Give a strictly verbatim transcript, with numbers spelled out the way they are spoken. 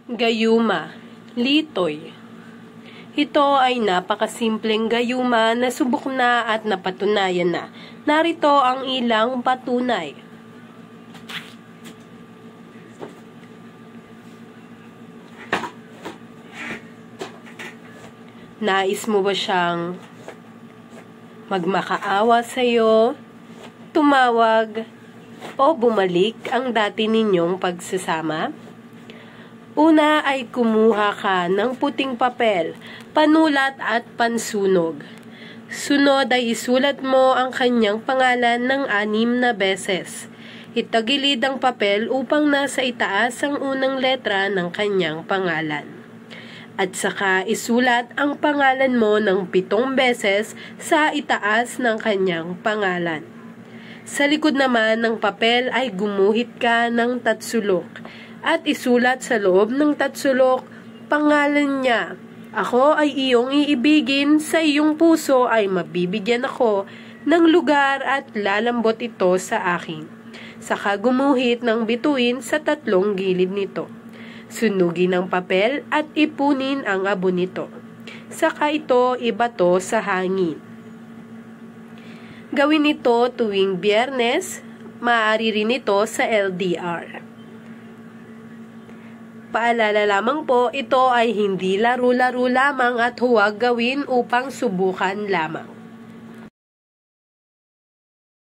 Gayuma, litoy. Ito ay napakasimpleng gayuma na subok na at napatunayan na. Narito ang ilang patunay. Nais mo ba siyang magmakaawa sa iyo, tumawag, o bumalik ang dati ninyong pagsasama? Una ay kumuha ka ng puting papel, panulat at pansunog. Sunod ay isulat mo ang kanyang pangalan ng anim na beses. Itagilid ang papel upang nasa itaas ang unang letra ng kanyang pangalan. At saka isulat ang pangalan mo ng pitong beses sa itaas ng kanyang pangalan. Sa likod naman ng papel ay gumuhit ka ng tatsulok at isulat sa loob ng tatsulok pangalan niya. Ako ay iyong iibigin, sa iyong puso ay mabibigyan ako ng lugar at lalambot ito sa akin. Saka gumuhit ng bituin sa tatlong gilid nito. Sunugin ang papel at ipunin ang abo nito. Saka ito ibato sa hangin. Gawin ito tuwing Biyernes, maaari rin ito sa L D R. Paalala lamang po, ito ay hindi laro-laro lamang at huwag gawin upang subukan lamang.